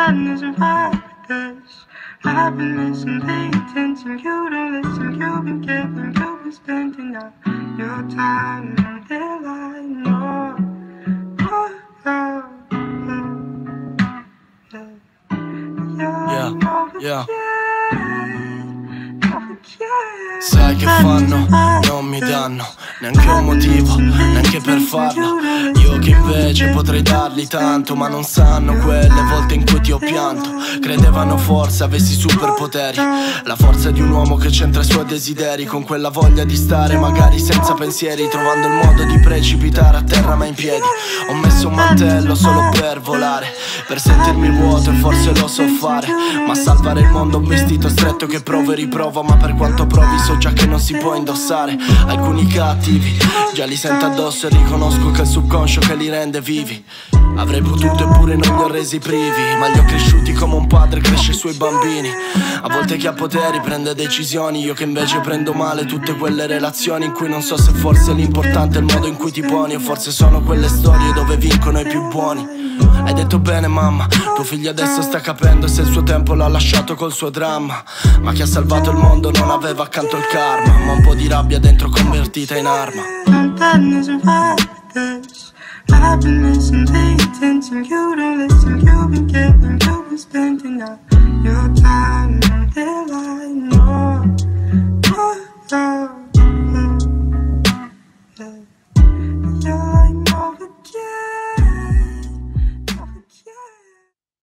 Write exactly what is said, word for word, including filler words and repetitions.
Sometimes it's like this. I've been listening, paying attention. You don't listen, you've been giving, you've been spending all your time in their life. No, oh, oh, oh. Yeah, yeah. Sai che fanno? Non mi danno neanche un motivo, neanche per farlo. Io che invece potrei dargli tanto, ma non sanno quelle volte in cui ti ho pianto. Credevano forse avessi superpoteri, la forza di un uomo che centra i suoi desideri, con quella voglia di stare magari senza pensieri, trovando il modo di precipitare a terra ma in piedi. Ho messo un mantello solo per volare, per sentirmi vuoto e forse lo so fare, ma salvare il mondo un vestito stretto che provo e riprovo, ma per quanto provi so già che non si può indossare. Alcuni cattivi già li sento addosso e riconosco che è il subconscio che li rende vivi. Avrei potuto eppure non li ho resi privi, ma li ho cresciuti come un padre cresce i suoi bambini. A volte chi ha poteri prende decisioni, io che invece prendo male tutte quelle relazioni in cui non so se forse l'importante è il modo in cui ti poni, o forse sono quelle storie dove vincono i più buoni. Hai detto bene mamma, tuo figlio adesso sta capendo se il suo tempo l'ha lasciato col suo dramma, ma chi ha salvato il mondo non aveva accanto il karma, ma un po' di rabbia dentro convertita in arma. I've been listening, paying attention. You don't listen, you've been giving, you've been spending all your time.